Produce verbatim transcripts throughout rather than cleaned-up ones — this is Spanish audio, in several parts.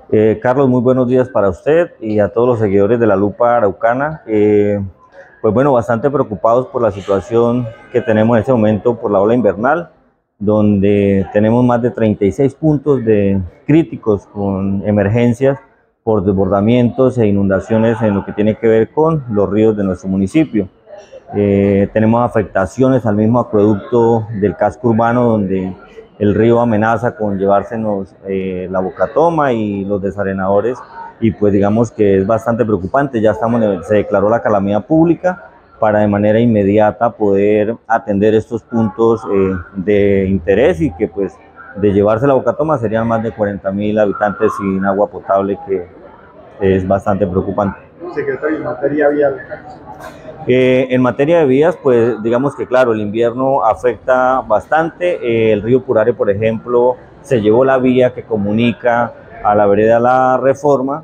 Eh, Carlos, muy buenos días para usted y a todos los seguidores de La Lupa Araucana. Eh, pues bueno, bastante preocupados por la situación que tenemos en este momento por la ola invernal, donde tenemos más de treinta y seis puntos de críticos con emergencias por desbordamientos e inundaciones en lo que tiene que ver con los ríos de nuestro municipio. Eh, tenemos afectaciones al mismo acueducto del casco urbano, donde el río amenaza con llevársenos eh, la Bocatoma y los desarenadores, y pues digamos que es bastante preocupante. Ya estamos, se declaró la calamidad pública para de manera inmediata poder atender estos puntos eh, de interés, y que pues de llevarse la Bocatoma serían más de cuarenta mil habitantes sin agua potable, que es bastante preocupante. Secretario, en materia vial. Eh, en materia de vías, pues digamos que claro, el invierno afecta bastante. Eh, el río Purare, por ejemplo, se llevó la vía que comunica a la vereda La Reforma,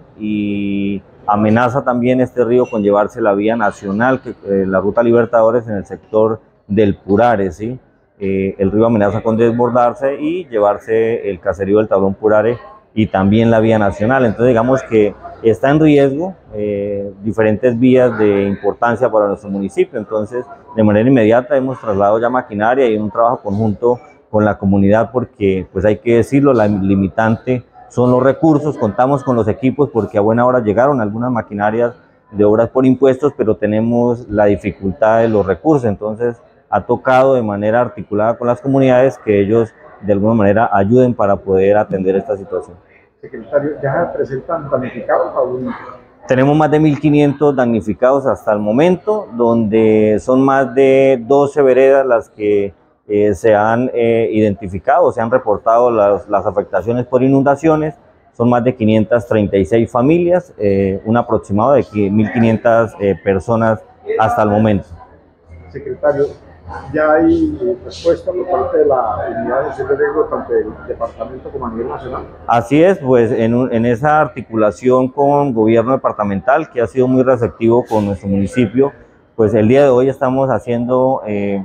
y amenaza también este río con llevarse la vía nacional, que, eh, la ruta Libertadores, en el sector del Purare, ¿sí? Eh, el río amenaza con desbordarse y llevarse el caserío del Tablón Purare y también la vía nacional. Entonces digamos que está en riesgo eh, diferentes vías de importancia para nuestro municipio. Entonces, de manera inmediata hemos trasladado ya maquinaria y un trabajo conjunto con la comunidad, porque pues hay que decirlo, la limitante son los recursos. Contamos con los equipos porque a buena hora llegaron algunas maquinarias de obras por impuestos, pero tenemos la dificultad de los recursos. Entonces ha tocado de manera articulada con las comunidades que ellos de alguna manera ayuden para poder atender esta situación. Secretario, ¿ya se presentan damnificados aún? Tenemos más de mil quinientos damnificados hasta el momento, donde son más de doce veredas las que eh, se han eh, identificado, se han reportado las, las afectaciones por inundaciones. Son más de quinientas treinta y seis familias, eh, un aproximado de mil quinientas eh, personas hasta el momento. Secretario, ¿ya hay eh, respuesta por parte de la unidad de gestión de riesgo, tanto del departamento como a nivel nacional? Así es, pues en, un, en esa articulación con gobierno departamental, que ha sido muy receptivo con nuestro municipio, pues el día de hoy estamos haciendo, eh,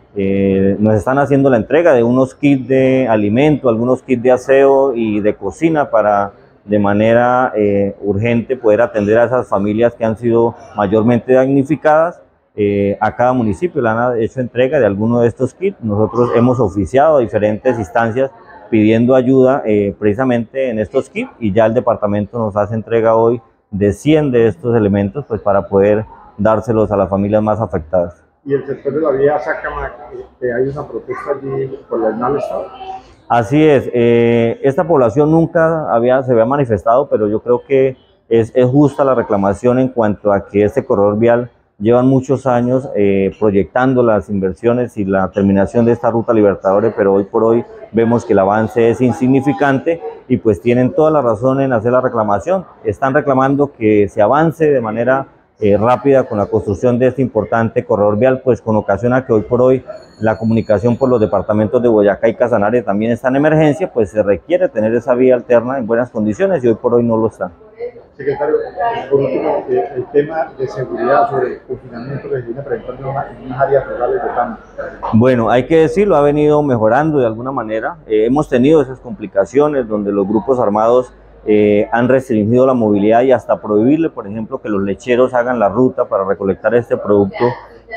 eh, nos están haciendo la entrega de unos kits de alimento, algunos kits de aseo y de cocina, para de manera eh, urgente poder atender a esas familias que han sido mayormente damnificadas. Eh, a cada municipio le han hecho entrega de alguno de estos kits. Nosotros hemos oficiado a diferentes instancias pidiendo ayuda eh, precisamente en estos kits, y ya el departamento nos hace entrega hoy de cien de estos elementos, pues para poder dárselos a las familias más afectadas. ¿Y el sector de la vía Sácama, que hay una protesta allí por el mal estado? Así es, eh, esta población nunca había, se había manifestado, pero yo creo que es, es justa la reclamación en cuanto a que este corredor vial llevan muchos años eh, proyectando las inversiones y la terminación de esta ruta Libertadores, pero hoy por hoy vemos que el avance es insignificante, y pues tienen toda la razón en hacer la reclamación. Están reclamando que se avance de manera eh, rápida con la construcción de este importante corredor vial, pues con ocasión a que hoy por hoy la comunicación por los departamentos de Boyacá y Casanare también está en emergencia, pues se requiere tener esa vía alterna en buenas condiciones, y hoy por hoy no lo está. Secretario, por último, eh, el tema de seguridad sobre el confinamiento que se viene presentando en, una, en unas áreas rurales de Tama. Bueno, hay que decirlo, ha venido mejorando de alguna manera. Eh, hemos tenido esas complicaciones donde los grupos armados eh, han restringido la movilidad y hasta prohibirle, por ejemplo, que los lecheros hagan la ruta para recolectar este producto,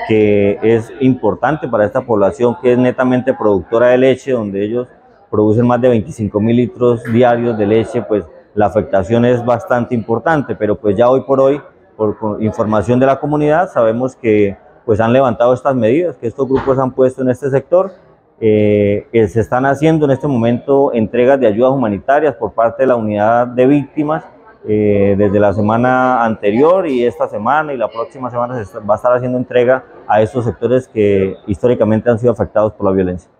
que es importante para esta población que es netamente productora de leche, donde ellos producen más de veinticinco mil litros diarios de leche. Pues la afectación es bastante importante, pero pues ya hoy por hoy, por información de la comunidad, sabemos que pues han levantado estas medidas que estos grupos han puesto en este sector. Eh, que se están haciendo en este momento entregas de ayudas humanitarias por parte de la unidad de víctimas eh, desde la semana anterior, y esta semana y la próxima semana se va a estar haciendo entrega a estos sectores que históricamente han sido afectados por la violencia.